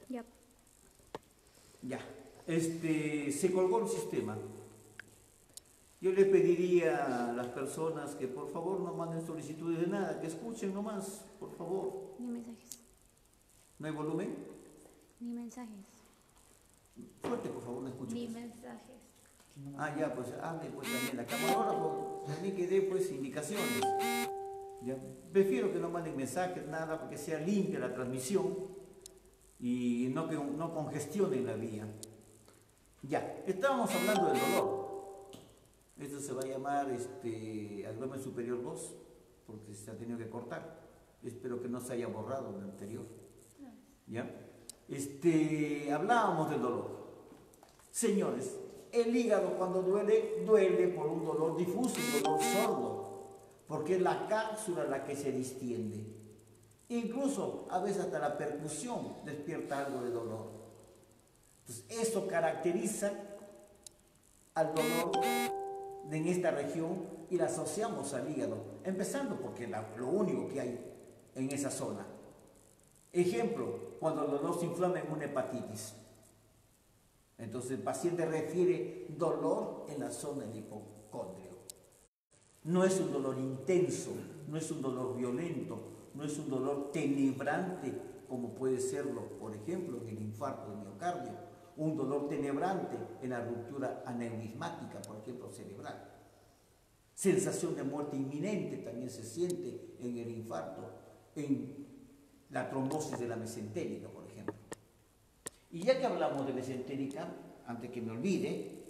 Ya. Ya. Se colgó el sistema. Yo le pediría a las personas que por favor no manden solicitudes de nada, que escuchen nomás, por favor. Ni mensajes. ¿No hay volumen? Ni mensajes. Fuerte, por favor, no escuchen. Ni mensajes. Ah, ya, pues hable pues también la camarógrafo, también que dé pues indicaciones. ¿Ya? Prefiero que no manden mensajes, nada, para que sea limpia la transmisión y no que no congestionen la vía. Ya, estábamos hablando del dolor. Esto se va a llamar abdomen superior 2, porque se ha tenido que cortar. Espero que no se haya borrado el anterior. ¿Ya? Hablábamos del dolor. Señores, el hígado cuando duele, duele por un dolor difuso, un dolor sordo, porque es la cápsula la que se distiende. Incluso a veces hasta la percusión despierta algo de dolor. Entonces, eso caracteriza al dolor en esta región y la asociamos al hígado, empezando porque es lo único que hay en esa zona. Ejemplo, cuando el dolor se inflama en una hepatitis. Entonces el paciente refiere dolor en la zona del hipocondrio. No es un dolor intenso, no es un dolor violento, no es un dolor tenebrante como puede serlo, por ejemplo, en el infarto de miocardio, un dolor tenebrante en la ruptura aneurismática, por ejemplo, cerebral. Sensación de muerte inminente también se siente en el infarto, en la trombosis de la mesentérica, por ejemplo. Y ya que hablamos de mesentérica, antes que me olvide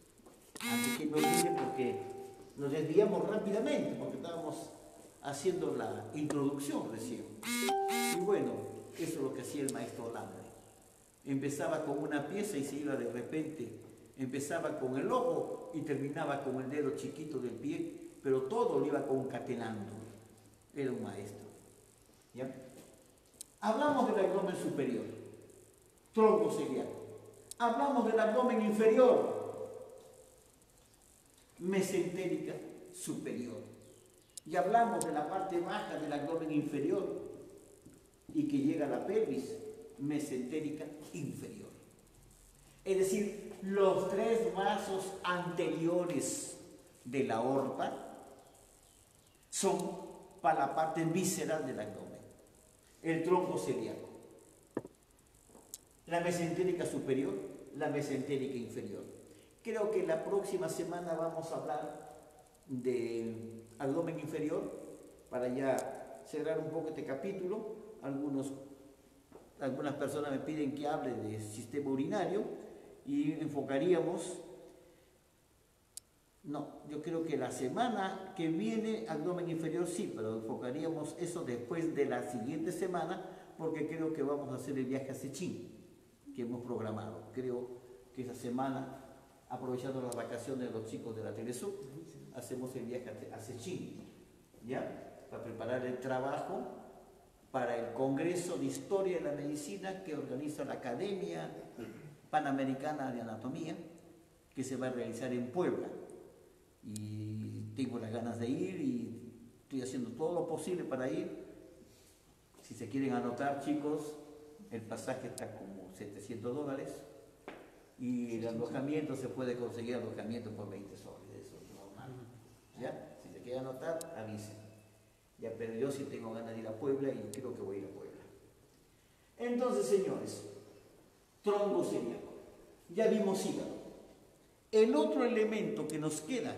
porque nos desviamos rápidamente, porque estábamos haciendo la introducción recién. Y bueno, eso es lo que hacía el maestro Lambre. Empezaba con una pieza y se iba de repente, empezaba con el ojo y terminaba con el dedo chiquito del pie, pero todo lo iba concatenando. Era un maestro. ¿Ya? Hablamos del abdomen superior, tronco celíaco. Hablamos del abdomen inferior, mesentérica superior. Y hablamos de la parte baja del abdomen inferior y que llega a la pelvis, mesentérica inferior. Es decir, los tres vasos anteriores de la aorta son para la parte visceral del abdomen. El tronco celíaco, la mesentérica superior, la mesentérica inferior. Creo que la próxima semana vamos a hablar del abdomen inferior para ya cerrar un poco este capítulo. Algunas personas me piden que hable del sistema urinario y enfocaríamos, no, yo creo que la semana que viene abdomen inferior sí, pero enfocaríamos eso después de la siguiente semana porque creo que vamos a hacer el viaje a Sechín que hemos programado. Creo que esa semana, aprovechando las vacaciones de los chicos de la Telesub, hacemos el viaje a Sechín, ¿ya? Para preparar el trabajo para el Congreso de Historia de la Medicina que organiza la Academia Panamericana de Anatomía, que se va a realizar en Puebla. Y tengo las ganas de ir y estoy haciendo todo lo posible para ir. Si se quieren anotar, chicos, el pasaje está como $700 y el alojamiento se puede conseguir alojamiento por 20 soles, eso es normal. ¿Ya? Si se quieren anotar, avisen. Ya, pero yo sí tengo ganas de ir a Puebla y creo que voy a ir a Puebla. Entonces, señores, tronco celíaco. Ya vimos hígado. El otro elemento que nos queda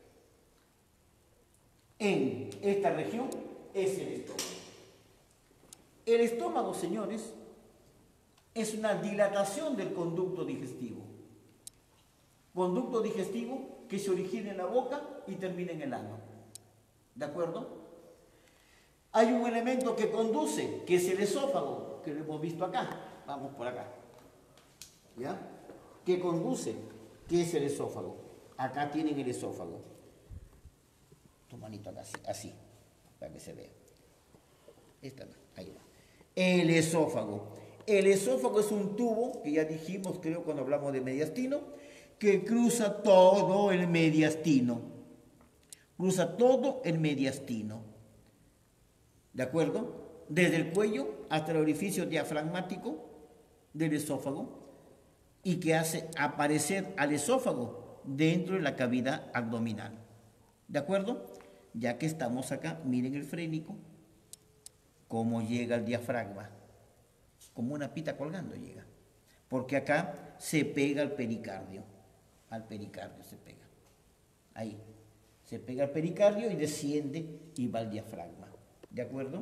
en esta región es el estómago. El estómago, señores, es una dilatación del conducto digestivo. Conducto digestivo que se origina en la boca y termina en el ano. ¿De acuerdo? Hay un elemento que conduce, que es el esófago, que lo hemos visto acá. Vamos por acá. ¿Ya? Que conduce, que es el esófago. Acá tienen el esófago. Tu manito acá, así, para que se vea. Esta no, ahí va. El esófago. El esófago es un tubo, que ya dijimos, creo, cuando hablamos de mediastino, que cruza todo el mediastino. Cruza todo el mediastino. ¿De acuerdo? Desde el cuello hasta el orificio diafragmático, del esófago y que hace aparecer al esófago dentro de la cavidad abdominal. ¿De acuerdo? Ya que estamos acá, miren el frénico, cómo llega al diafragma, como una pita colgando llega, porque acá se pega al pericardio se pega, ahí, se pega al pericardio y desciende y va al diafragma. ¿De acuerdo?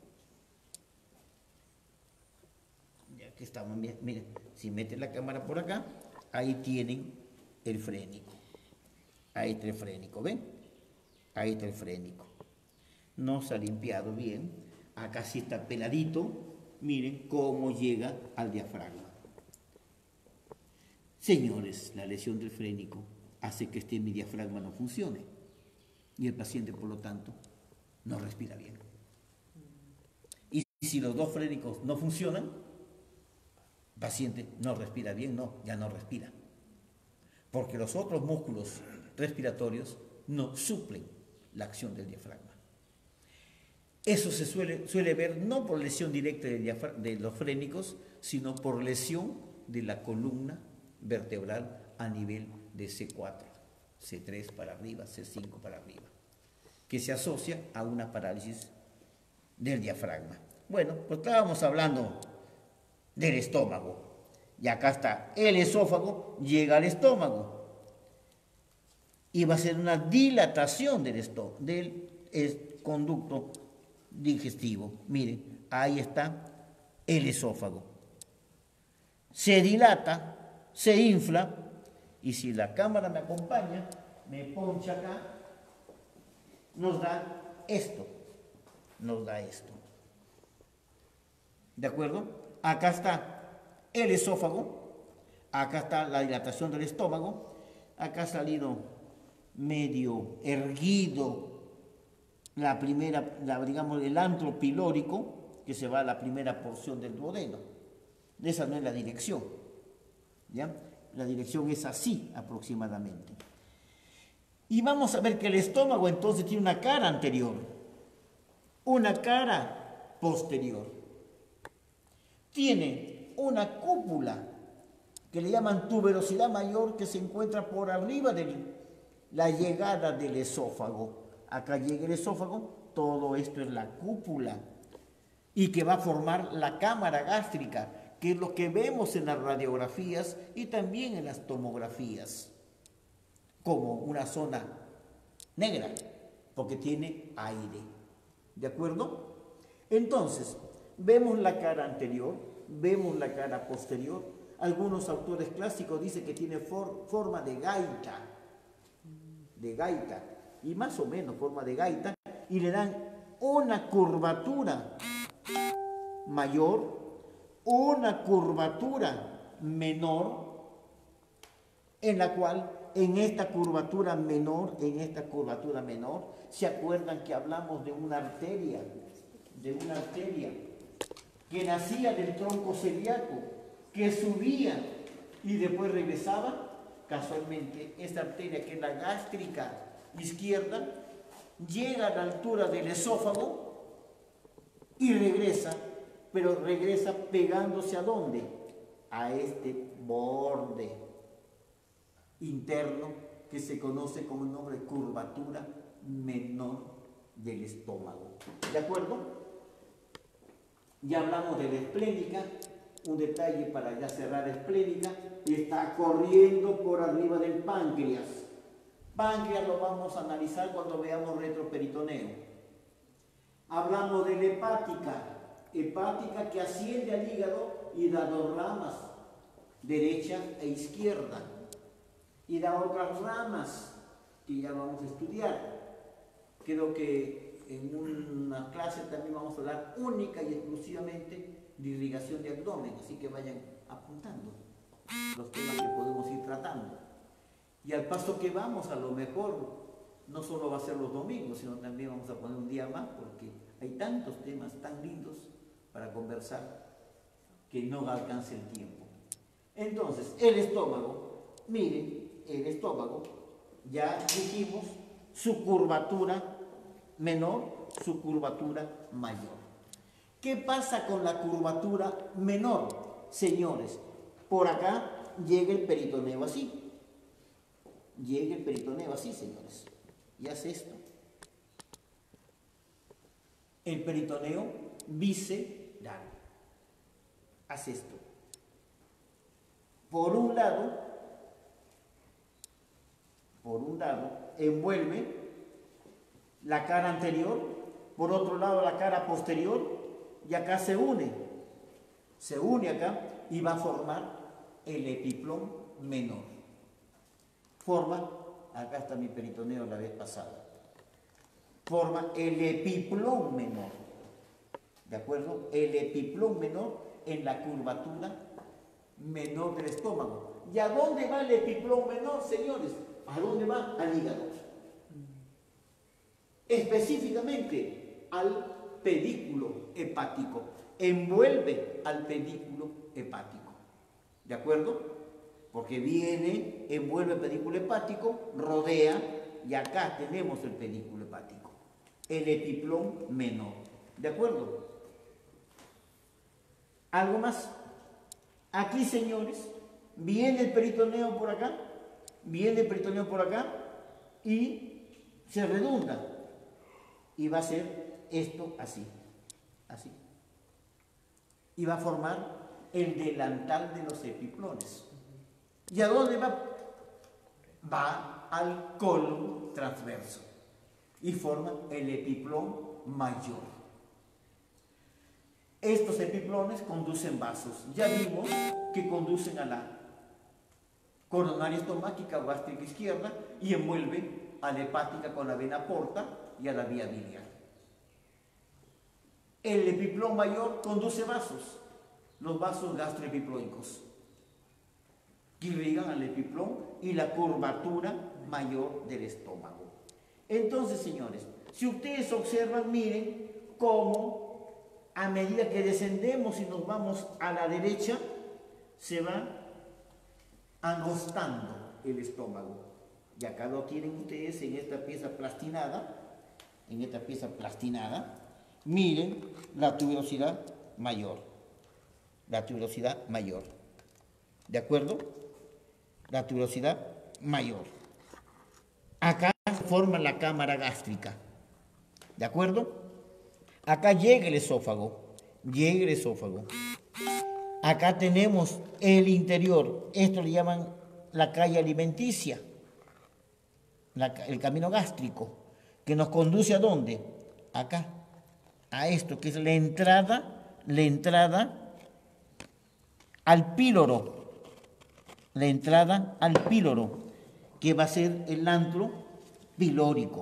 Ya que estamos bien, miren, si meten la cámara por acá, ahí tienen el frénico. Ahí está el frénico, ¿ven? Ahí está el frénico. No se ha limpiado bien. Acá sí está peladito. Miren cómo llega al diafragma. Señores, la lesión del frénico hace que mi diafragma no funcione. Y el paciente, por lo tanto, no respira bien. Y si los dos frénicos no funcionan, el paciente no respira bien, ya no respira. Porque los otros músculos respiratorios no suplen la acción del diafragma. Eso se suele ver no por lesión directa de los frénicos, sino por lesión de la columna vertebral a nivel de C4, C3 para arriba, C5 para arriba, que se asocia a una parálisis del diafragma. Bueno, pues estábamos hablando del estómago. Y acá está el esófago, llega al estómago. Y va a ser una dilatación del conducto digestivo. Miren, ahí está el esófago. Se dilata, se infla, y si la cámara me acompaña, me poncha acá, nos da esto. ¿De acuerdo? Acá está el esófago, acá está la dilatación del estómago, acá ha salido medio erguido digamos, el antro pilórico, que se va a la primera porción del duodeno. Esa no es la dirección, ¿ya? La dirección es así aproximadamente. Y vamos a ver que el estómago entonces tiene una cara anterior, una cara posterior. Tiene una cúpula que le llaman tuberosidad mayor, que se encuentra por arriba de la llegada del esófago. Acá llega el esófago, todo esto es la cúpula, y que va a formar la cámara gástrica, que es lo que vemos en las radiografías y también en las tomografías, como una zona negra, porque tiene aire. ¿De acuerdo? Entonces, vemos la cara anterior, vemos la cara posterior. Algunos autores clásicos dicen que tiene forma de gaita, y más o menos forma de gaita, y le dan una curvatura mayor, una curvatura menor, en la cual en esta curvatura menor, ¿se acuerdan que hablamos de una arteria que nacía del tronco celíaco, que subía y después regresaba? Casualmente, esta arteria, que es la gástrica izquierda, llega a la altura del esófago y regresa, pero regresa pegándose ¿a dónde? A este borde interno que se conoce como el nombre de curvatura menor del estómago. ¿De acuerdo? Ya hablamos de la esplénica. Un detalle para ya cerrar: esplénica está corriendo por arriba del páncreas. Páncreas lo vamos a analizar cuando veamos retroperitoneo. Hablamos de la hepática que asciende al hígado y da dos ramas, derecha e izquierda, y da otras ramas que ya vamos a estudiar. Creo que en una clase también vamos a hablar única y exclusivamente de irrigación de abdomen, así que vayan apuntando los temas que podemos ir tratando. Y al paso que vamos, a lo mejor no solo va a ser los domingos, sino también vamos a poner un día más, porque hay tantos temas tan lindos para conversar que no alcance el tiempo. Entonces, el estómago, miren, el estómago, ya dijimos su curvatura menor, su curvatura mayor. ¿Qué pasa con la curvatura menor? Señores, por acá llega el peritoneo así. Llega el peritoneo así, señores. Y hace esto. El peritoneo visceral. Hace esto. Por un lado, envuelve la cara anterior, por otro lado la cara posterior, y acá se une acá y va a formar el epiplón menor. Forma, acá está mi peritoneo la vez pasada, forma el epiplón menor, ¿de acuerdo? El epiplón menor en la curvatura menor del estómago. ¿Y a dónde va el epiplón menor, señores? ¿A dónde va? Al hígado. Específicamente al pedículo hepático. Envuelve al pedículo hepático. ¿De acuerdo? Porque viene, envuelve el pedículo hepático, rodea, y acá tenemos el pedículo hepático. El epiplón menor. ¿De acuerdo? ¿Algo más? Aquí, señores, viene el peritoneo por acá, y se redunda. Y va a ser esto así, así. Y va a formar el delantal de los epiplones. ¿Y a dónde va? Va al colon transverso y forma el epiplón mayor. Estos epiplones conducen vasos. Ya vimos que conducen a la coronaria estomáquica o gástrica izquierda y envuelven a la hepática con la vena porta y a la vía biliar. El epiplón mayor conduce vasos, los vasos gastroepiploicos, que irrigan al epiplón y la curvatura mayor del estómago. Entonces, señores, si ustedes observan, miren cómo a medida que descendemos y nos vamos a la derecha, se va angostando el estómago. Y acá lo tienen ustedes en esta pieza plastinada. Miren la tuberosidad mayor. ¿De acuerdo? La tuberosidad mayor. Acá se forma la cámara gástrica. ¿De acuerdo? Acá llega el esófago. Acá tenemos el interior. Esto le llaman la calle alimenticia. El camino gástrico. Que nos conduce ¿a dónde? Acá. A esto, que es la entrada al píloro. Que va a ser el antro pilórico.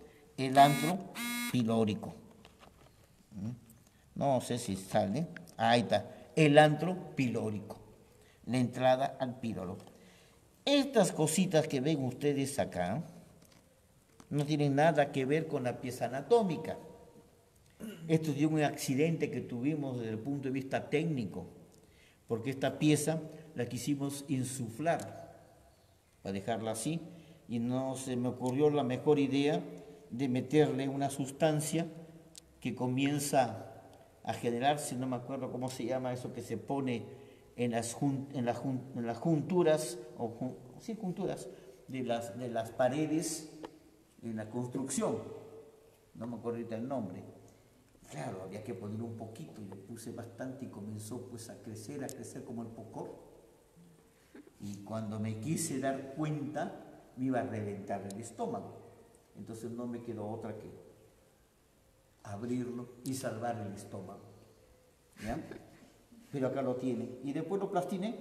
No sé si sale. Ahí está. El antro pilórico. La entrada al píloro. Estas cositas que ven ustedes acá no tienen nada que ver con la pieza anatómica. Esto es de un accidente que tuvimos desde el punto de vista técnico, porque esta pieza la quisimos insuflar para dejarla así, y no se me ocurrió la mejor idea de meterle una sustancia que comienza a generarse, no me acuerdo cómo se llama eso que se pone en las junturas de las paredes en la construcción. No me acuerdo ahorita el nombre. Claro, había que poner un poquito y le puse bastante y comenzó pues a crecer como el pocor. Y cuando me quise dar cuenta, me iba a reventar el estómago. Entonces no me quedó otra que abrirlo y salvar el estómago. ¿Ya? Pero acá lo tienen. Y después lo plastiné.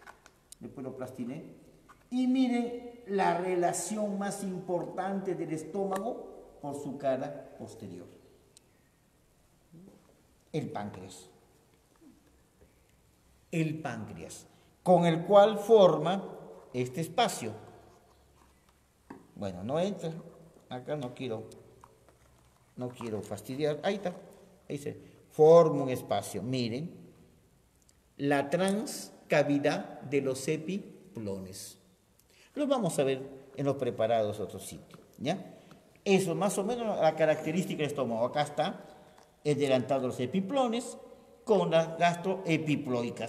Y miren la relación más importante del estómago por su cara posterior. El páncreas, con el cual forma este espacio. Bueno, no entra. Acá no quiero fastidiar. Ahí está. Ahí se forma un espacio. Miren, la transcavidad de los epiplones. Lo vamos a ver en los preparados de otro sitio, ¿ya? Eso más o menos la característica del estómago. Acá está el delantado de los epiplones con las gastroepiploicas.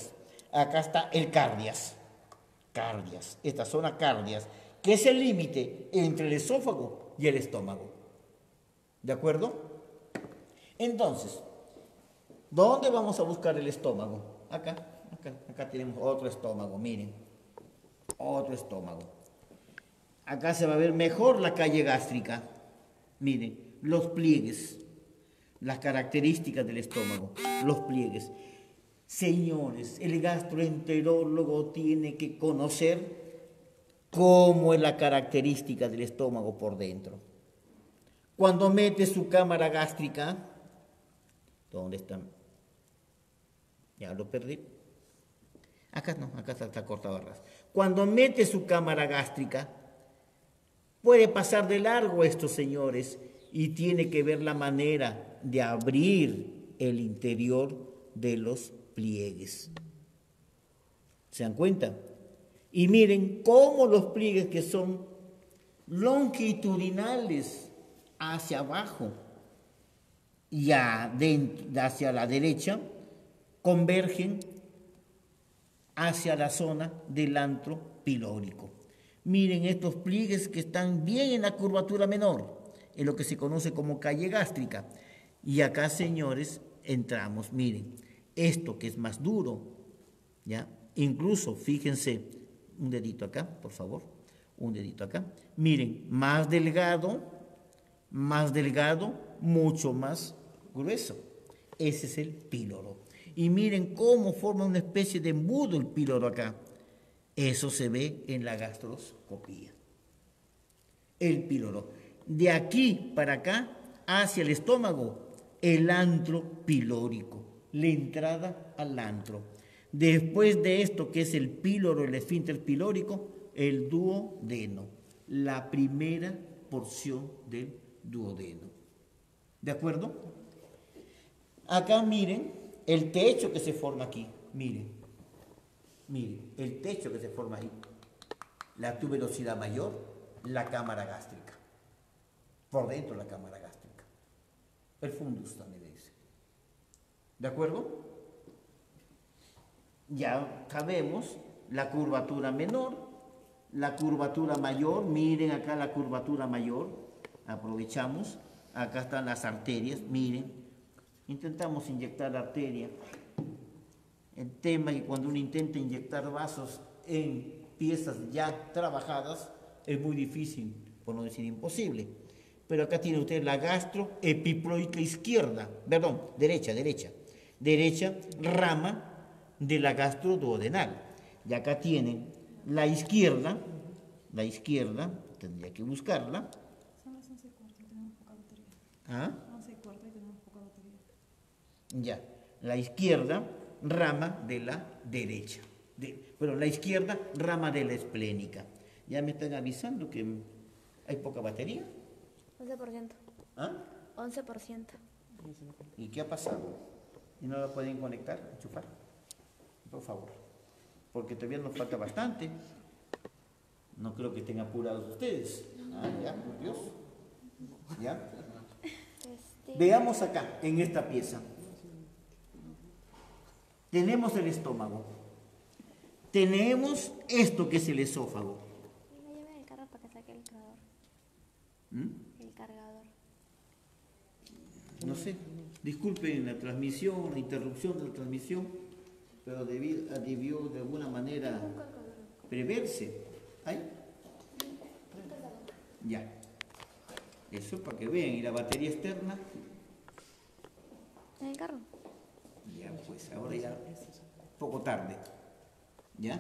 Acá está el cardias. Cardias, esta zona cardias, que es el límite entre el esófago y el estómago. ¿De acuerdo? Entonces, ¿dónde vamos a buscar el estómago? Acá tenemos otro estómago, miren. Otro estómago. Acá se va a ver mejor la calle gástrica. Miren, los pliegues, las características del estómago, los pliegues. Señores, el gastroenterólogo tiene que conocer cómo es la característica del estómago por dentro. Cuando mete su cámara gástrica, ¿dónde está? Ya lo perdí. Acá no, acá está cortado atrás. Cuando mete su cámara gástrica, puede pasar de largo esto, señores, y tiene que ver la manera de abrir el interior de los pliegues. ¿Se dan cuenta? Y miren cómo los pliegues que son longitudinales hacia abajo y hacia la derecha convergen hacia la zona del antro pilórico. Miren estos pliegues que están bien en la curvatura menor, en lo que se conoce como calle gástrica. Y acá, señores, entramos, miren, esto que es más duro, ¿ya? Incluso, fíjense, un dedito acá, por favor, un dedito acá. Miren, más delgado, mucho más grueso. Ese es el píloro. Y miren cómo forma una especie de embudo el píloro acá. Eso se ve en la gastroscopía. El píloro. De aquí para acá, hacia el estómago, el antro pilórico, la entrada al antro. Después de esto, que es el píloro, el esfínter pilórico, el duodeno, la primera porción del duodeno. ¿De acuerdo? Acá miren el techo que se forma aquí. Miren, el techo que se forma ahí. La tuberosidad mayor, la cámara gástrica. Por dentro la cámara gástrica. El fundus también le dice. ¿De acuerdo? Ya sabemos la curvatura menor, la curvatura mayor. Miren acá la curvatura mayor. Aprovechamos. Acá están las arterias. Miren. Intentamos inyectar la arteria. El tema es que cuando uno intenta inyectar vasos en piezas ya trabajadas, es muy difícil, por no decir imposible. Pero acá tiene usted la gastroepiploica izquierda, perdón, derecha, rama de la gastroduodenal. Y acá tienen la izquierda, tendría que buscarla. Son las 11:15 y tenemos poca batería. ¿Ah? 11:15 y tenemos poca batería. Ya, la izquierda, rama de la derecha. La izquierda, rama de la esplénica. Ya me están avisando que hay poca batería. 11%. ¿Ah? 11%. ¿Y qué ha pasado? ¿Y no la pueden conectar, enchufar? Por favor. Porque todavía nos falta bastante. No creo que estén apurados ustedes. Ah, ya, por Dios. ¿Ya? Veamos acá, en esta pieza. Tenemos el estómago. Tenemos esto que es el esófago. Me llevé el carro para que saque el cargador. El cargador. No sé, disculpen la transmisión, la interrupción de la transmisión, pero debió de alguna manera preverse. ¿Ahí? Ya. Eso para que vean. ¿Y la batería externa? ¿En el carro? Ya, pues ahora ya poco tarde. ¿Ya?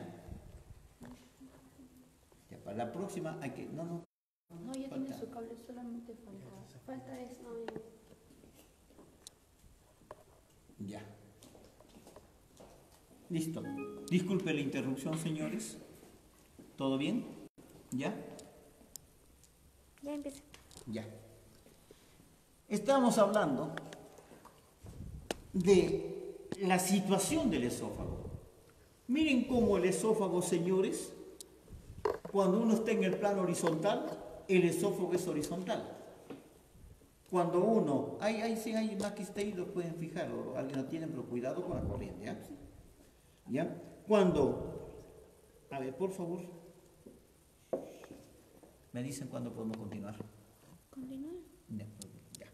Ya para la próxima hay que... No, ya falta. tiene su cable, solamente falta esto. Ya. Listo. Disculpe la interrupción, señores. ¿Todo bien? ¿Ya? Ya empieza. Ya. Estamos hablando de la situación del esófago. Miren cómo el esófago, señores, cuando uno está en el plano horizontal, el esófago es horizontal. Cuando uno, sí hay más que está ahí, lo pueden fijar, o alguien lo tiene, pero cuidado con la corriente, ¿ya? ¿Ya? A ver, por favor, me dicen cuándo podemos continuar. Continúa. Ya.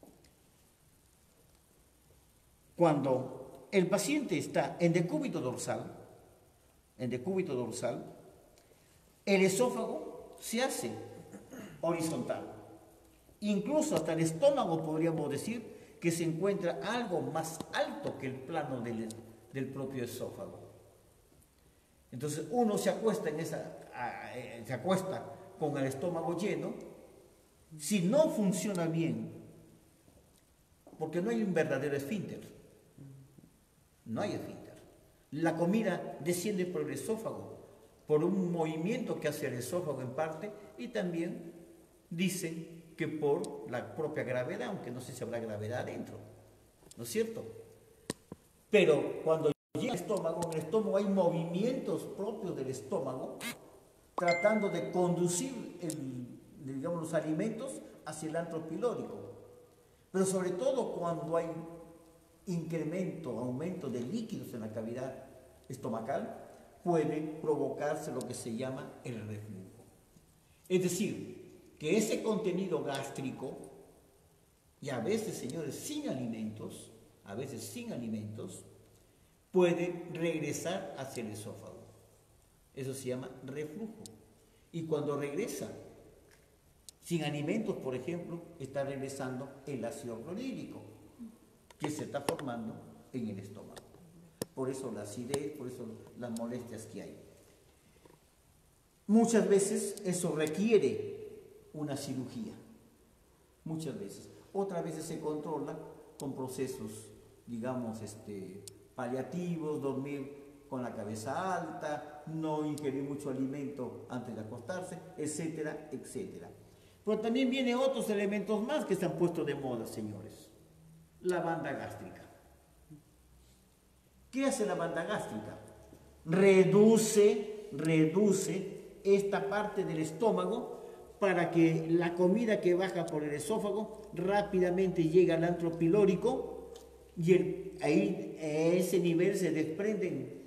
Cuando el paciente está en decúbito dorsal, el esófago se hace horizontal. Incluso hasta el estómago podríamos decir que se encuentra algo más alto que el plano del propio esófago. Entonces uno se acuesta con el estómago lleno. Si no funciona bien, porque no hay un verdadero esfínter, no hay esfínter. La comida desciende por el esófago, por un movimiento que hace el esófago en parte, y también dicen que por la propia gravedad, aunque no sé si habrá gravedad adentro, ¿no es cierto? Pero cuando llega al estómago, en el estómago hay movimientos propios del estómago, tratando de conducir los alimentos hacia el antro pilórico. Pero sobre todo cuando hay aumento de líquidos en la cavidad estomacal, puede provocarse lo que se llama el reflujo. Es decir, que ese contenido gástrico, y a veces, señores, sin alimentos, puede regresar hacia el esófago. Eso se llama reflujo. Y cuando regresa sin alimentos, por ejemplo, está regresando el ácido clorhídrico que se está formando en el estómago. Por eso la acidez, por eso las molestias que hay. Muchas veces eso requiere una cirugía, muchas veces. Otras veces se controla con procesos, paliativos, dormir con la cabeza alta, no ingerir mucho alimento antes de acostarse, etcétera, etcétera. Pero también vienen otros elementos más que se han puesto de moda, señores. La banda gástrica. ¿Qué hace la banda gástrica? Reduce esta parte del estómago para que la comida que baja por el esófago rápidamente llegue al antro pilórico y ahí a ese nivel se desprenden,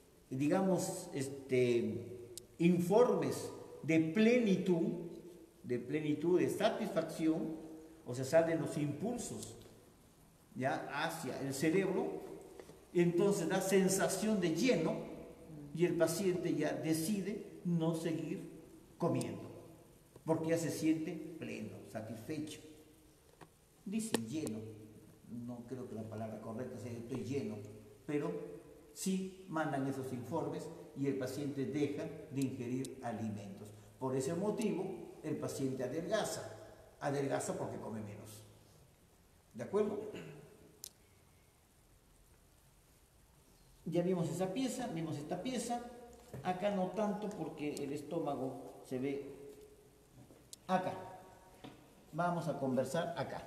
informes de plenitud, de satisfacción, o sea, salen los impulsos ya hacia el cerebro, y entonces da sensación de lleno y el paciente ya decide no seguir comiendo, porque ya se siente pleno, satisfecho. Dice lleno, no creo que la palabra correcta sea estoy lleno, pero sí mandan esos informes y el paciente deja de ingerir alimentos. Por ese motivo, el paciente adelgaza porque come menos. ¿De acuerdo? Ya vimos esta pieza, acá no tanto porque el estómago se ve acá. Vamos a conversar acá.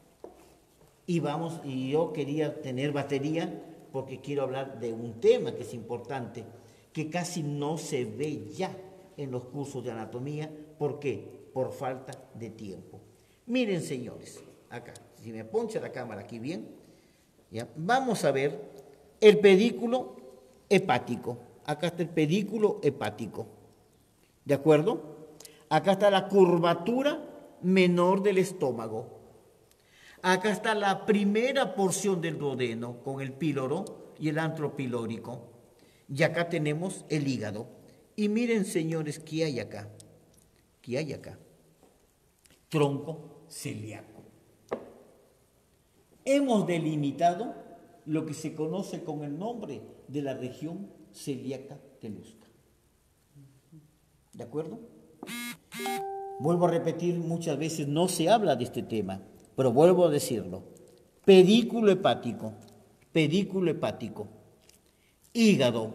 Y yo quería tener batería porque quiero hablar de un tema que es importante, que casi no se ve ya en los cursos de anatomía. ¿Por qué? Por falta de tiempo. Miren, señores, acá, si me poncha la cámara aquí bien, ¿ya? Vamos a ver el pedículo hepático. Acá está el pedículo hepático. ¿De acuerdo? Acá está la curvatura menor del estómago. Acá está la primera porción del duodeno con el píloro y el antro pilórico. Y acá tenemos el hígado. Y miren, señores, ¿qué hay acá? ¿Qué hay acá? Tronco celíaco. Hemos delimitado lo que se conoce con el nombre de la región celíaca telusca. ¿De acuerdo? Vuelvo a repetir, muchas veces no se habla de este tema, pero vuelvo a decirlo. Pedículo hepático, hígado,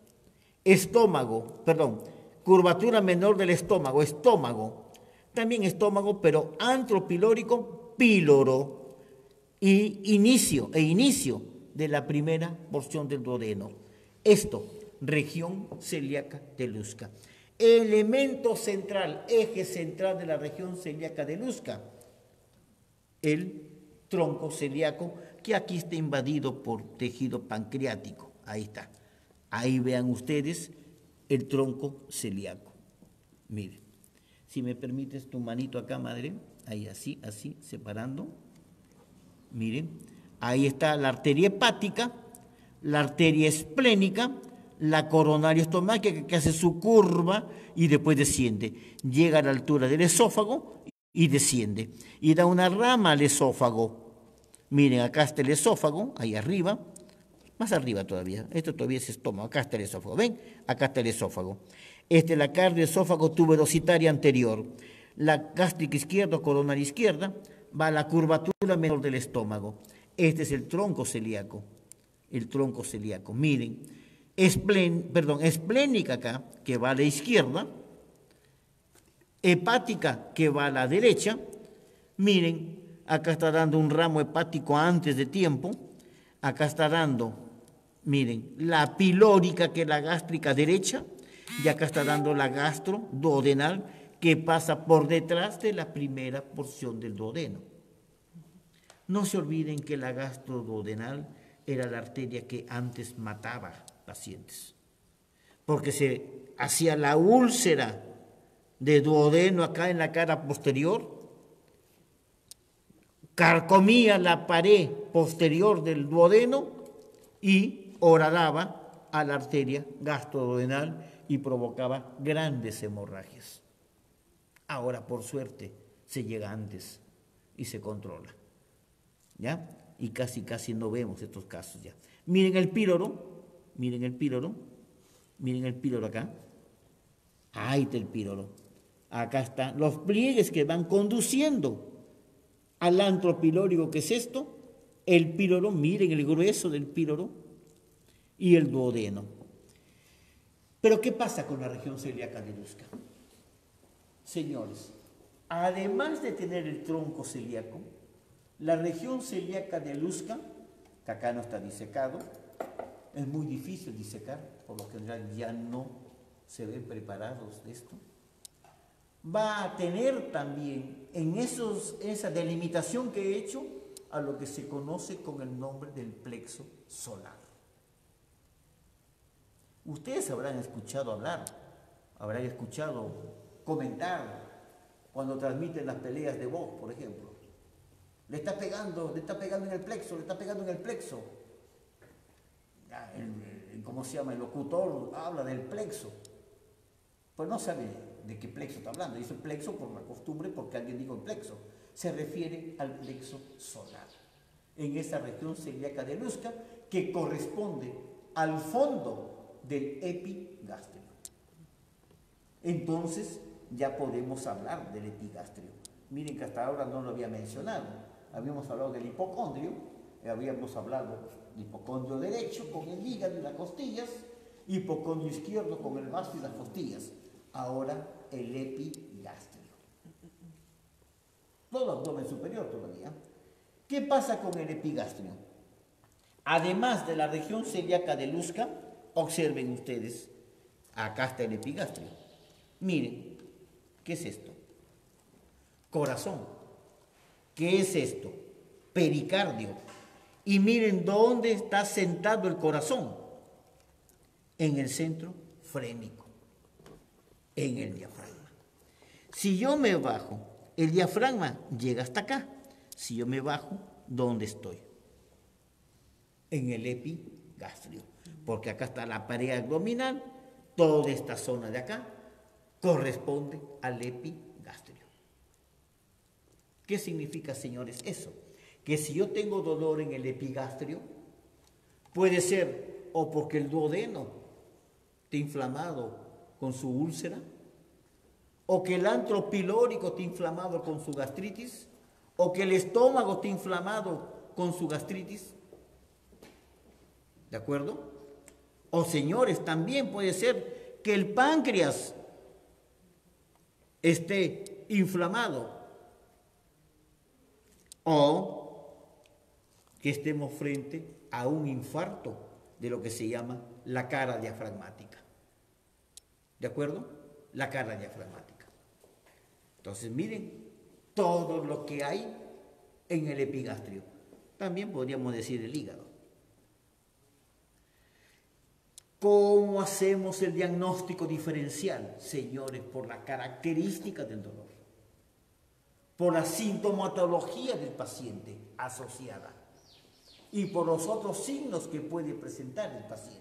curvatura menor del estómago, también estómago, pero antro pilórico, píloro, y inicio de la primera porción del duodeno. Esto, región celíaca telusca. Elemento central, eje central de la región celíaca telusca, el tronco celíaco, que aquí está invadido por tejido pancreático. Ahí está. Ahí vean ustedes el tronco celíaco. Miren, si me permites tu manito acá, madre, ahí así, así, separando. Miren, ahí está la arteria hepática, la arteria esplénica, la coronaria estomáquica que hace su curva y después desciende. Llega a la altura del esófago y desciende. Y da una rama al esófago. Miren, acá está el esófago, ahí arriba, más arriba todavía. Esto todavía es estómago, acá está el esófago. ¿Ven? Acá está el esófago. Esta es la cardioesófago tuberositaria anterior. La gástrica izquierda o coronaria izquierda va a la curvatura menor del estómago. Este es el tronco celíaco. El tronco celíaco. Miren, esplénica acá, que va a la izquierda, hepática, que va a la derecha. Miren, acá está dando un ramo hepático antes de tiempo. Acá está dando, miren, la pilórica, que es la gástrica derecha, y acá está dando la gastroduodenal, que pasa por detrás de la primera porción del duodeno. No se olviden que la gastroduodenal era la arteria que antes mataba pacientes, porque se hacía la úlcera de duodeno acá en la cara posterior, carcomía la pared posterior del duodeno y horadaba a la arteria gastroduodenal y provocaba grandes hemorragias. Ahora, por suerte, se llega antes y se controla, ¿ya? Y casi no vemos estos casos ya. Miren el píloro, miren el píloro, miren el píloro acá. Ahí está el píloro. Acá están los pliegues que van conduciendo al antro pilórico, que es esto, el píloro, miren el grueso del píloro y el duodeno. Pero ¿qué pasa con la región celíaca de Lusca? Señores, además de tener el tronco celíaco, la región celíaca de Lusca, que acá no está disecado, es muy difícil disecar, por lo general ya no se ven preparados de esto, va a tener también en esa delimitación que he hecho a lo que se conoce con el nombre del plexo solar. Ustedes habrán escuchado hablar, habrán escuchado comentar cuando transmiten las peleas de box, por ejemplo. Le está pegando en el plexo, le está pegando en el plexo. ¿Cómo se llama? El locutor habla del plexo. Pues no sabe de qué plexo está hablando. Dice plexo por la costumbre, porque alguien dijo el plexo. Se refiere al plexo solar, en esa región celíaca de Lusca, que corresponde al fondo del epigastrio. Entonces ya podemos hablar del epigastrio. Miren que hasta ahora no lo había mencionado. Habíamos hablado del hipocondrio, habíamos hablado del hipocondrio derecho con el hígado y las costillas, hipocondrio izquierdo con el vaso y las costillas. Ahora el epigastrio. Todo abdomen superior todavía. ¿Qué pasa con el epigastrio? Además de la región celíaca de Lusca, observen ustedes, acá está el epigastrio. Miren, ¿qué es esto? Corazón. ¿Qué es esto? Pericardio. Y miren dónde está sentado el corazón. En el centro frénico, en el diafragma. Si yo me bajo, el diafragma llega hasta acá. Si yo me bajo, ¿dónde estoy? En el epigastrio. Porque acá está la pared abdominal, toda esta zona de acá corresponde al epigastrio. ¿Qué significa, señores, eso? Que si yo tengo dolor en el epigastrio, puede ser o porque el duodeno está inflamado con su úlcera, o que el antro pilórico está inflamado con su gastritis, o que el estómago está inflamado con su gastritis. ¿De acuerdo? O, señores, también puede ser que el páncreas esté inflamado, o que estemos frente a un infarto de lo que se llama la cara diafragmática. ¿De acuerdo? La cara diafragmática. Entonces, miren todo lo que hay en el epigastrio. También podríamos decir el hígado. ¿Cómo hacemos el diagnóstico diferencial? Señores, por la característica del dolor, por la sintomatología del paciente asociada y por los otros signos que puede presentar el paciente.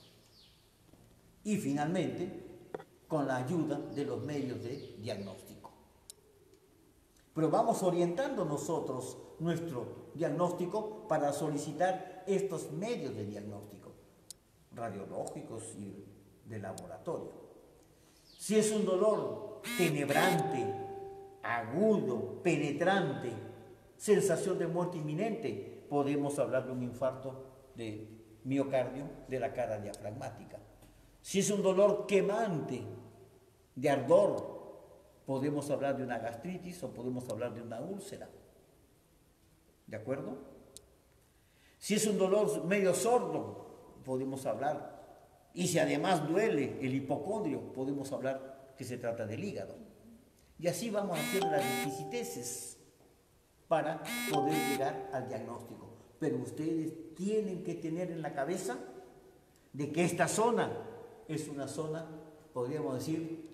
Y finalmente, con la ayuda de los medios de diagnóstico. Pero vamos orientando nosotros nuestro diagnóstico para solicitar estos medios de diagnóstico, radiológicos y de laboratorio. Si es un dolor tenebrante, agudo, penetrante, sensación de muerte inminente, podemos hablar de un infarto de miocardio de la cara diafragmática. Si es un dolor quemante, de ardor, podemos hablar de una gastritis o podemos hablar de una úlcera. ¿De acuerdo? Si es un dolor medio sordo, podemos hablar. Y si además duele el hipocondrio, podemos hablar que se trata del hígado. Y así vamos a hacer las vicisiteces para poder llegar al diagnóstico. Pero ustedes tienen que tener en la cabeza de que esta zona es una zona, podríamos decir,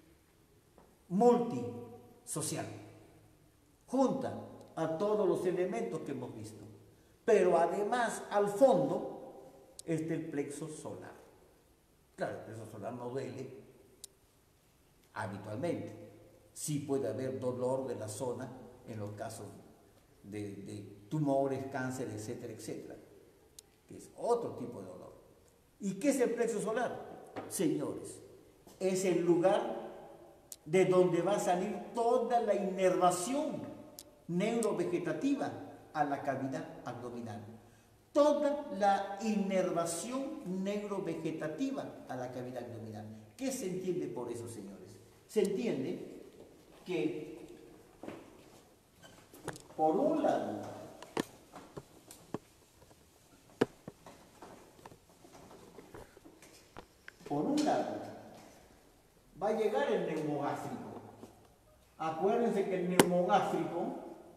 multisocial. Junta a todos los elementos que hemos visto. Pero además, al fondo, está el plexo solar. Claro, el plexo solar no duele habitualmente. Sí puede haber dolor de la zona en los casos de tumores, cáncer, etcétera, etcétera, que es otro tipo de dolor. ¿Y qué es el plexo solar? Señores, es el lugar de donde va a salir toda la inervación neurovegetativa a la cavidad abdominal. Toda la inervación neurovegetativa a la cavidad abdominal. ¿Qué se entiende por eso, señores? Se entiende que, por un lado, va a llegar el neumogástrico. Acuérdense que el neumogástrico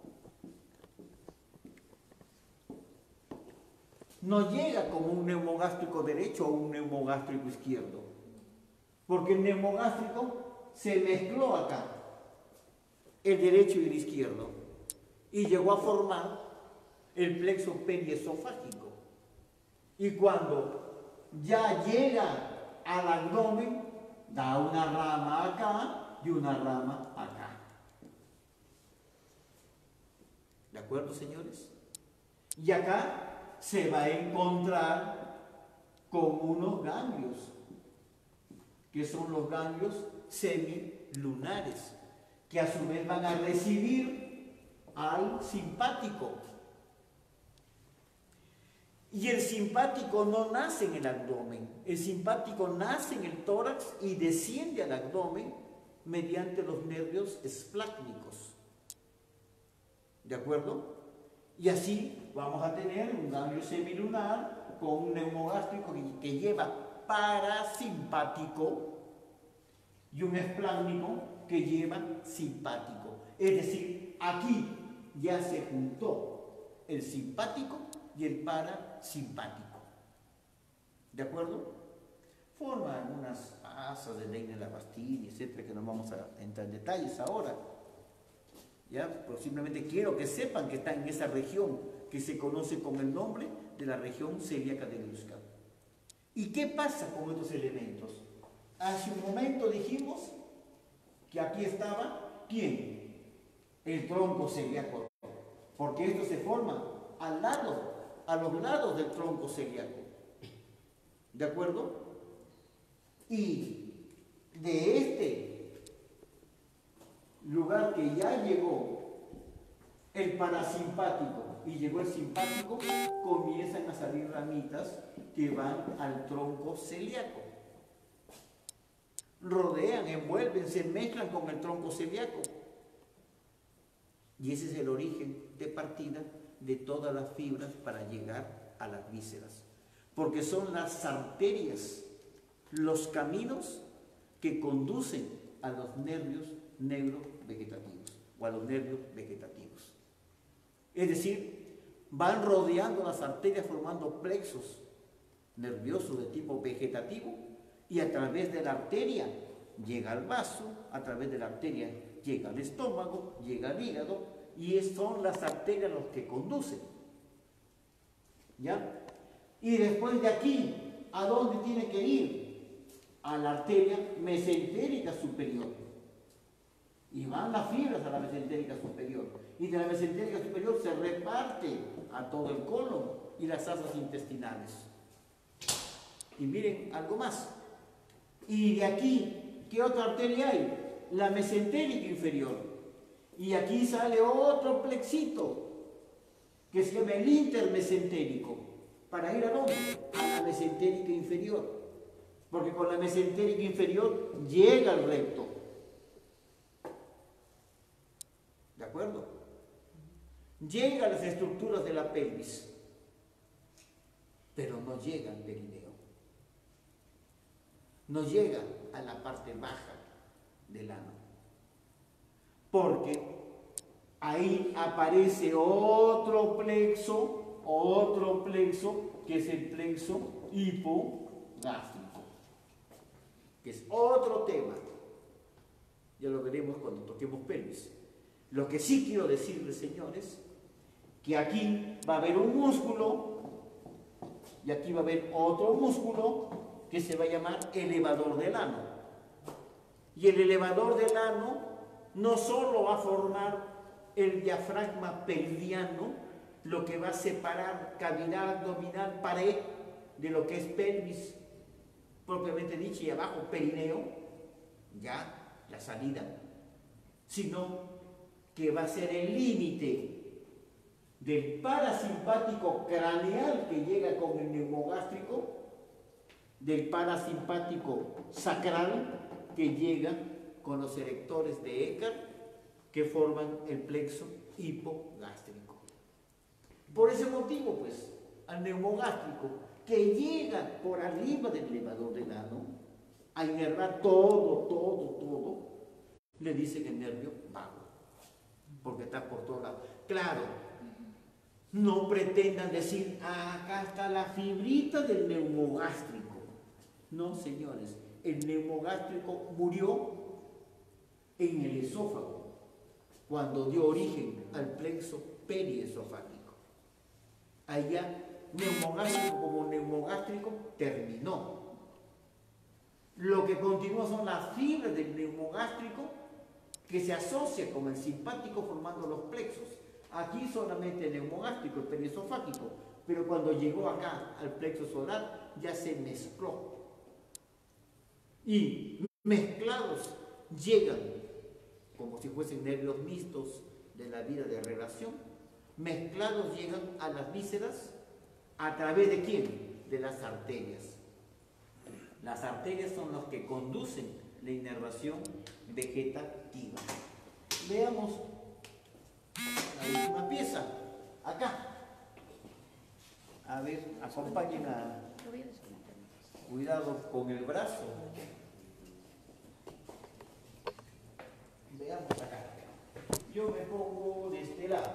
no llega como un neumogástrico derecho o un neumogástrico izquierdo, porque el neumogástrico se mezcló acá, el derecho y el izquierdo, y llegó a formar el plexo periesofágico. Y cuando ya llega al abdomen, da una rama acá y una rama acá. ¿De acuerdo, señores? Y acá se va a encontrar con unos ganglios, que son los ganglios semilunares, que a su vez van a recibir al simpático. Y el simpático no nace en el abdomen, el simpático nace en el tórax y desciende al abdomen mediante los nervios esplácnicos. ¿De acuerdo? Y así vamos a tener un ganglio semilunar con un neumogástrico que lleva parasimpático y un esplácnico que lleva simpático. Es decir, aquí ya se juntó el simpático y el parasimpático. ¿De acuerdo? Forma algunas asas de Leigner-Labastide, etcétera, que no vamos a entrar en detalles ahora. ¿Ya? Pero simplemente quiero que sepan que está en esa región que se conoce con el nombre de la región celíaca de Luska. ¿Y qué pasa con estos elementos? Hace un momento dijimos que aquí estaba, ¿quién? El tronco celíaco, porque esto se forma al lado, a los lados del tronco celíaco. ¿De acuerdo? Y de este lugar que ya llegó el parasimpático y llegó el simpático, comienzan a salir ramitas que van al tronco celíaco. Rodean, envuelven, se mezclan con el tronco celíaco. Y ese es el origen de partida de todas las fibras para llegar a las vísceras. Porque son las arterias, los caminos que conducen a los nervios neurovegetativos o a los nervios vegetativos. Es decir, van rodeando las arterias formando plexos nervioso de tipo vegetativo, y a través de la arteria llega al vaso, a través de la arteria llega al estómago, llega al hígado, y son las arterias los que conducen. ¿Ya? Y después de aquí, ¿a dónde tiene que ir? A la arteria mesentérica superior. Y van las fibras a la mesentérica superior. Y de la mesentérica superior se reparte a todo el colon y las asas intestinales. Y miren algo más. Y de aquí, ¿qué otra arteria hay? La mesentérica inferior. Y aquí sale otro plexito que se llama el intermesentérico. ¿Para ir a dónde? A la mesentérica inferior. Porque con la mesentérica inferior llega al recto. ¿De acuerdo? Llega a las estructuras de la pelvis, pero no llega al perineo. No llega a la parte baja del ano. Porque ahí aparece otro plexo, que es el plexo hipogástrico, que es otro tema. Ya lo veremos cuando toquemos pelvis. Lo que sí quiero decirles, señores, que aquí va a haber un músculo y aquí va a haber otro músculo que se va a llamar elevador del ano. Y el elevador del ano no solo va a formar el diafragma pelviano, lo que va a separar cavidad abdominal, pared, de lo que es pelvis, propiamente dicho, y abajo perineo, ya la salida, sino que va a ser el límite del parasimpático craneal que llega con el neumogástrico, del parasimpático sacral que llega con los erectores de Eckert que forman el plexo hipogástrico. Por ese motivo, pues, al neumogástrico que llega por arriba del elevador del ano a inervar todo, le dicen el nervio vago, porque está por todos lados. Claro, no pretendan decir, acá está la fibrita del neumogástrico. No, señores, el neumogástrico murió en el esófago cuando dio origen al plexo periesofágico. Allá, neumogástrico como neumogástrico terminó. Lo que continúa son las fibras del neumogástrico que se asocia con el simpático formando los plexos. Aquí solamente el neumogástrico, el periesofágico, pero cuando llegó acá al plexo solar ya se mezcló. Y mezclados llegan, como si fuesen nervios mixtos de la vida de relación, mezclados llegan a las vísceras, ¿a través de quién? De las arterias. Las arterias son las que conducen la inervación vegetativa. Veamos la última pieza, acá. A ver, acompañen a... Cuidado con el brazo. Veamos acá. Yo me pongo de este lado.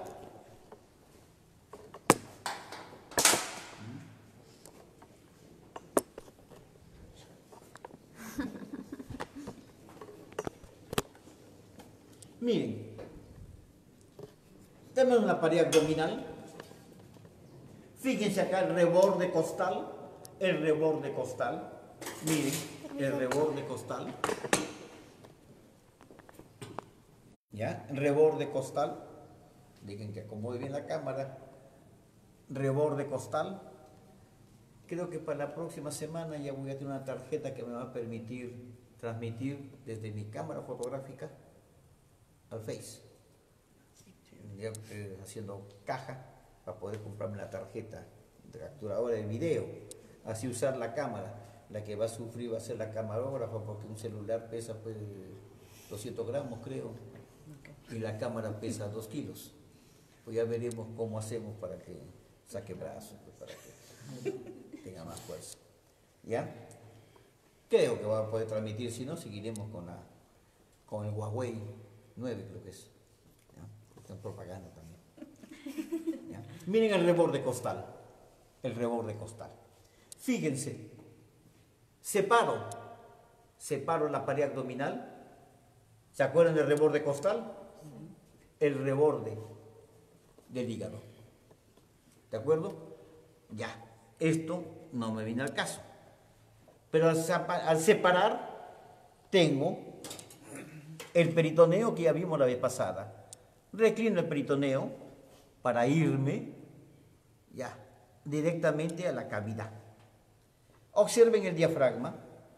Miren, tenemos una pared abdominal. Fíjense acá el reborde costal. Miren, el reborde costal. ¿Ya? Reborde costal. Digan que acomode bien la cámara. Reborde costal. Creo que para la próxima semana ya voy a tener una tarjeta que me va a permitir transmitir desde mi cámara fotográfica al Face. Ya haciendo caja para poder comprarme la tarjeta de capturadora de video. Así usar la cámara. La que va a sufrir va a ser la camarógrafa, porque un celular pesa pues 200 gramos creo, y la cámara pesa 2 kilos. Pues ya veremos cómo hacemos para que saque brazos, pues, para que tenga más fuerza. ¿Ya? Creo que va a poder transmitir, si no, seguiremos con el Huawei 9, creo que es. ¿Ya? Está en propaganda también. ¿Ya? Miren el reborde costal. Fíjense, separo la pared abdominal. ¿Se acuerdan del reborde costal? El reborde del hígado. ¿De acuerdo? Ya, esto no me viene al caso. Pero al separar, tengo el peritoneo que ya vimos la vez pasada. Reclino el peritoneo para irme ya directamente a la cavidad. Observen el diafragma,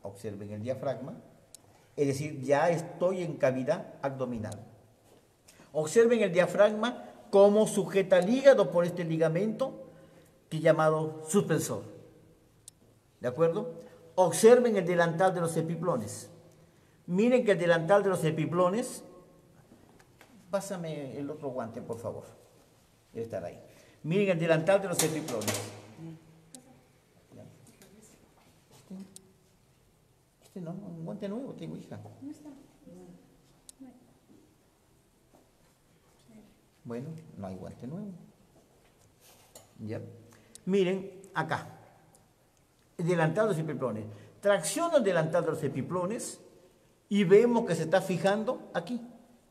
es decir, ya estoy en cavidad abdominal. Observen el diafragma cómo sujeta el hígado por este ligamento que es llamado suspensor. ¿De acuerdo? Observen el delantal de los epiplones. Miren que el delantal de los epiplones, pásame el otro guante, por favor. Debe estar ahí. Miren el delantal de los epiplones. Este no, un guante nuevo tengo, hija. No está. Bueno, no hay guante nuevo. Ya. Miren acá. El delantal de los epiplones. Tracciono el delantal de los epiplones y vemos que se está fijando aquí.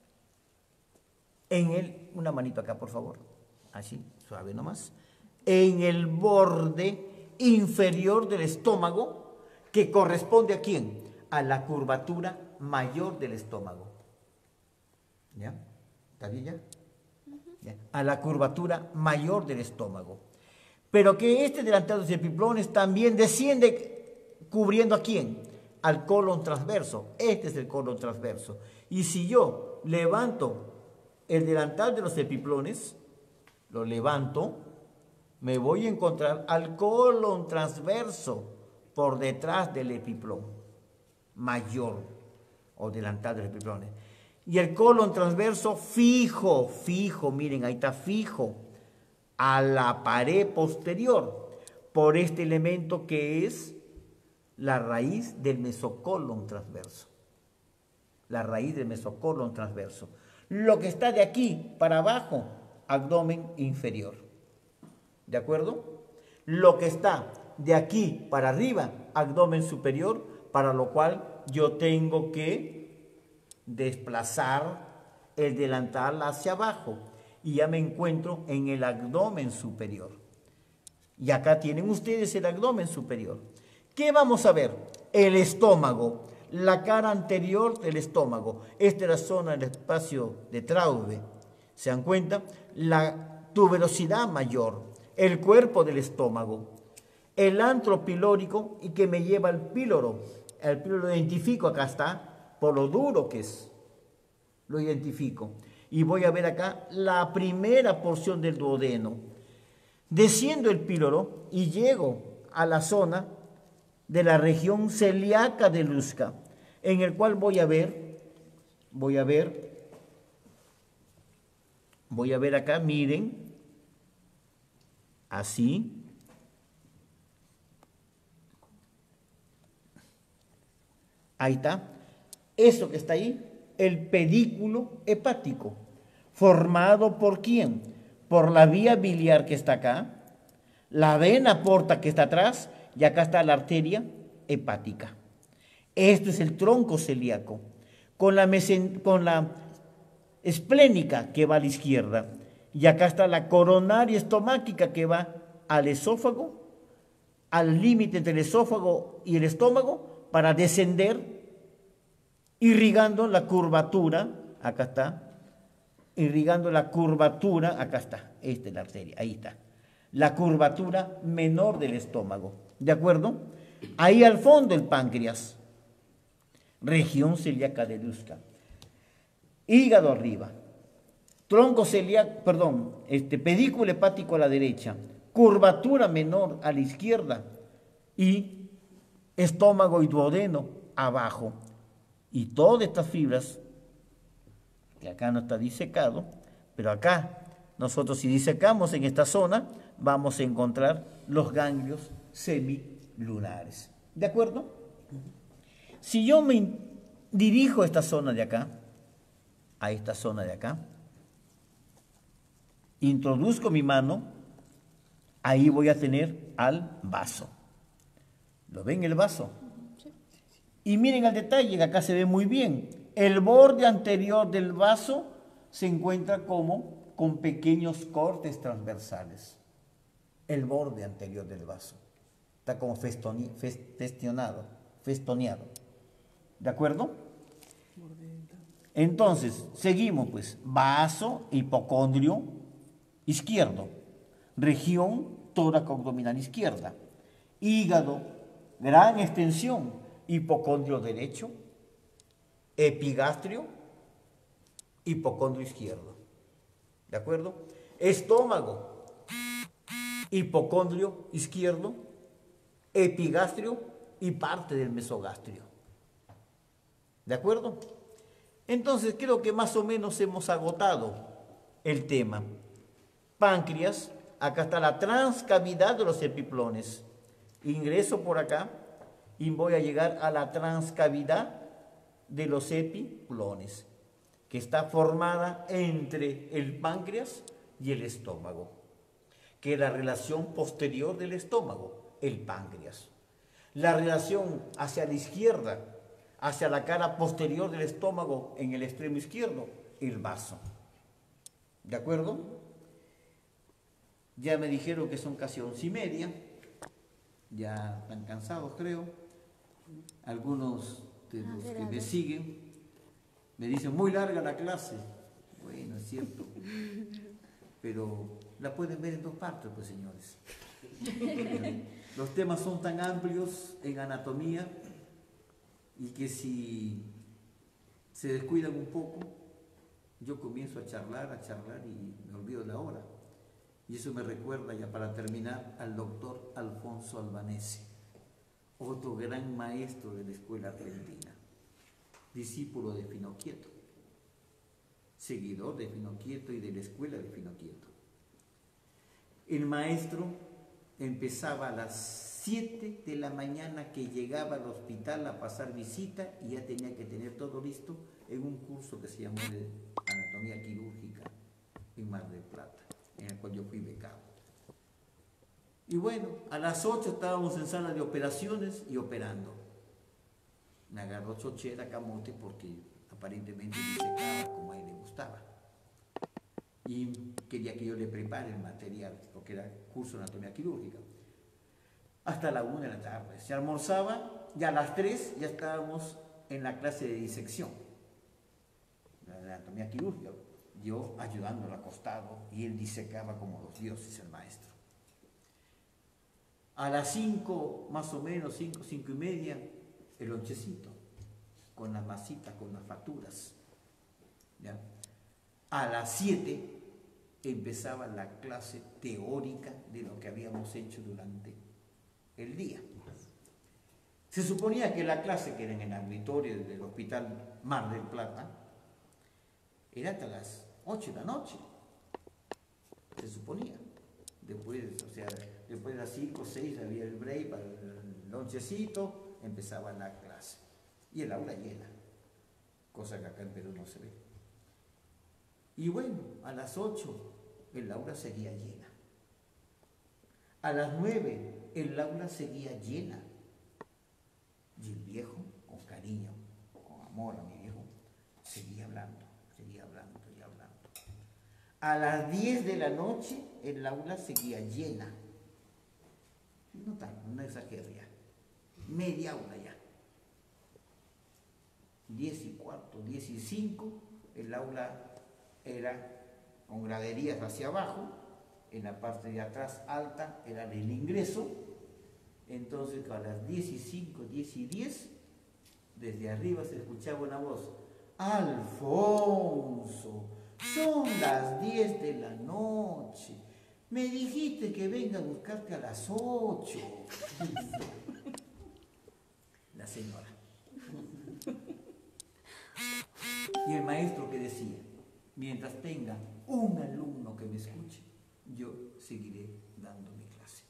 Una manito acá, por favor. Así, suave nomás. En el borde inferior del estómago, que corresponde ¿a quién? A la curvatura mayor del estómago. ¿Ya? ¿Está bien ya? ¿Ya? A la curvatura mayor del estómago. Pero que este delantal de los epiplones también desciende cubriendo ¿a quién? Al colon transverso. Este es el colon transverso. Y si yo levanto el delantal de los epiplones, lo levanto, me voy a encontrar al colon transverso por detrás del epiplón mayor o delantal de los epiplones. Y el colon transverso fijo, miren, ahí está fijo, a la pared posterior, por este elemento que es la raíz del mesocolon transverso. La raíz del mesocolon transverso. Lo que está de aquí para abajo, abdomen inferior. ¿De acuerdo? Lo que está de aquí para arriba, abdomen superior, para lo cual yo tengo que desplazar el delantal hacia abajo y ya me encuentro en el abdomen superior. Y acá tienen ustedes el abdomen superior. ¿Qué vamos a ver? El estómago, la cara anterior del estómago. Esta es la zona del espacio de Traube. ¿Se dan cuenta? La tuberosidad mayor, el cuerpo del estómago, el antro pilórico y que me lleva al píloro. El píloro lo identifico, acá está, por lo duro que es. Lo identifico. Y voy a ver acá la primera porción del duodeno. Desciendo el píloro y llego a la zona de la región celíaca de Lusca, en el cual voy a ver acá, miren, así. Ahí está. Eso que está ahí, el pedículo hepático, formado ¿por quién? Por la vía biliar que está acá, la vena porta que está atrás, y acá está la arteria hepática. Esto es el tronco celíaco, con la esplénica que va a la izquierda, y acá está la coronaria estomáquica que va al esófago, al límite entre el esófago y el estómago, para descender, irrigando la curvatura, acá está, irrigando la curvatura, acá está, esta es la arteria, ahí está, la curvatura menor del estómago, ¿de acuerdo? Ahí al fondo el páncreas, región celíaca de Lusca, hígado arriba, tronco celíaco, pedículo hepático a la derecha, curvatura menor a la izquierda y estómago y duodeno abajo. Y todas estas fibras, que acá no está disecado, pero acá nosotros si disecamos en esta zona, vamos a encontrar los ganglios semilunares. ¿De acuerdo? Si yo me dirijo a esta zona de acá, a esta zona de acá, introduzco mi mano, ahí voy a tener al vaso. ¿Lo ven el vaso? Sí. Y miren el detalle, que acá se ve muy bien. El borde anterior del vaso se encuentra como con pequeños cortes transversales. El borde anterior del vaso está como festoneado. ¿De acuerdo? Entonces, seguimos pues. Vaso, hipocondrio izquierdo. Región tórax abdominal izquierda. Hígado, gran extensión. Hipocondrio derecho. Epigastrio, hipocondrio izquierdo. ¿De acuerdo? Estómago, hipocondrio izquierdo, epigastrio y parte del mesogastrio. ¿De acuerdo? Entonces creo que más o menos hemos agotado el tema. Páncreas, acá está la transcavidad de los epiplones. Ingreso por acá y voy a llegar a la transcavidad de los epiplones, que está formada entre el páncreas y el estómago, que es la relación posterior del estómago, el páncreas. La relación hacia la izquierda, hacia la cara posterior del estómago en el extremo izquierdo, el vaso. ¿De acuerdo? Ya me dijeron que son casi 11:30, ya están cansados creo. Algunos de los que me siguen me dicen, muy larga la clase. Bueno, es cierto, pero la pueden ver en 2 partes, pues señores. Los temas son tan amplios en anatomía y que si se descuidan un poco, yo comienzo a charlar y me olvido de la hora. Y eso me recuerda, ya para terminar, al doctor Alfonso Albanese, otro gran maestro de la escuela argentina, discípulo de Finoquieto, seguidor de Finoquieto y de la escuela de Finoquieto. El maestro empezaba a las 7 de la mañana, que llegaba al hospital a pasar visita y ya tenía que tener todo listo en un curso que se llamó de anatomía quirúrgica en Mar del Plata, en el cual yo fui becado. Y bueno, a las 8 estábamos en sala de operaciones y operando. Me agarró chochera, camote, porque aparentemente disecaba como a él le gustaba. Y quería que yo le prepare el material, porque era curso de anatomía quirúrgica. Hasta la 1 de la tarde. Se almorzaba, y a las 3 ya estábamos en la clase de disección, la anatomía quirúrgica. Yo ayudándolo acostado, y él disecaba como los dioses, el maestro. A las 5, más o menos, 5:30, el lonchecito, con las masitas, con las facturas. ¿Ya? A las 7 empezaba la clase teórica de lo que habíamos hecho durante el día. Se suponía que la clase, que era en el auditorio del Hospital Mar del Plata, era hasta las 8 de la noche. Se suponía. Después, después de las 5 o 6 había el break para el lonchecito, empezaba la clase. Y el aula llena, cosa que acá en Perú no se ve. Y bueno, a las 8 el aula seguía llena. A las 9 el aula seguía llena. Y el viejo, con cariño, con amor a mi viejo, seguía hablando. A las 10 de la noche el aula seguía llena. No tanto, no exagero ya. Media aula ya. 10:15, 10:05, el aula era con graderías hacia abajo, en la parte de atrás alta era el ingreso. Entonces a las 10:05, 10:10, desde arriba se escuchaba una voz: Alfonso, son las 10 de la noche. Me dijiste que venga a buscarte a las 8. La señora. Y el maestro que decía: mientras tenga un alumno que me escuche, yo seguiré dando mi clase.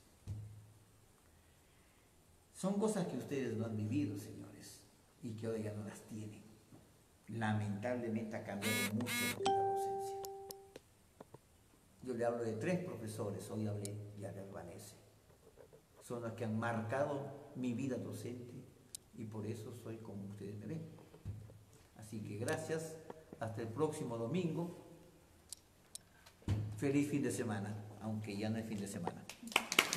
Son cosas que ustedes no han vivido, señores, y que hoy ya no las tienen. Lamentablemente ha cambiado mucho lo que es la docencia. Yo le hablo de 3 profesores, hoy hablé ya de Albanese. son las que han marcado mi vida docente y por eso soy como ustedes me ven. Así que gracias, hasta el próximo domingo. Feliz fin de semana, aunque ya no es fin de semana.